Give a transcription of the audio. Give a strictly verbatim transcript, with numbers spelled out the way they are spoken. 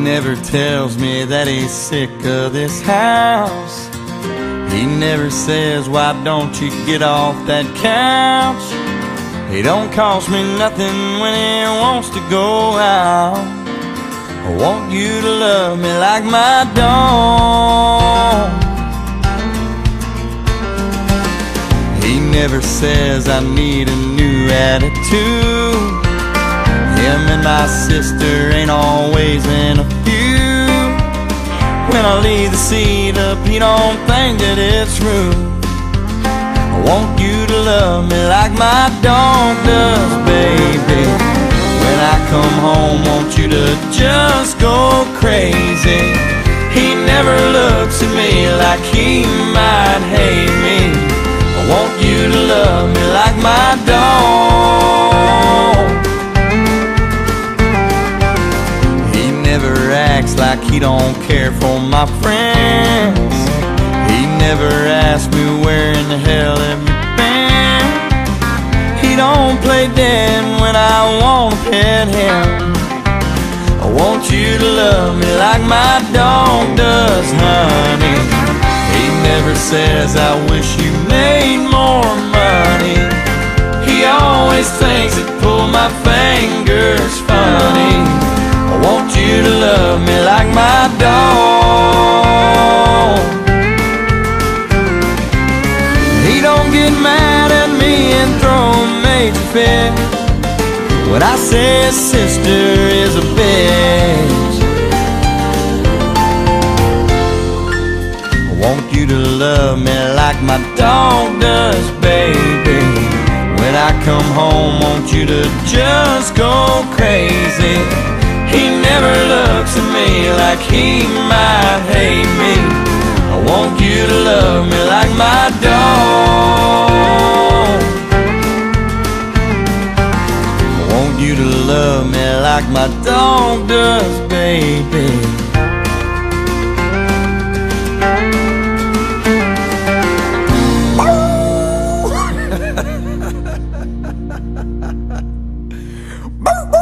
never tells me that he's sick of this house. He never says, why don't you get off that couch? He don't cost me nothing when he wants to go out. I want you to love me like my dog. He never says I need a new attitude. Him and my sister ain't always in a feud. When I leave the seat up, he don't think that it's rude. I want you to love me like my dog does, baby. When I come home, want you to just go crazy. He never looks at me like he might hate me. I want you to love me like my dog. He never acts like he don't care for my friends. He never asks me where in the hell have you been. He don't play dead when I wanna pet him. I want you to love me like my dog does, honey. He never says I wish you made more money. He always thinks it pull my fingers funny. I want you to love me like my dog. He don't get mad at me and throw a major fit when I say his sister is a bitch. I want you to love me like my dog does, baby. When I come home, want you to just go crazy. He never looks at me like he might hate me. I want you to love me like my dog. I want you to love me like my dog does, baby. Boo!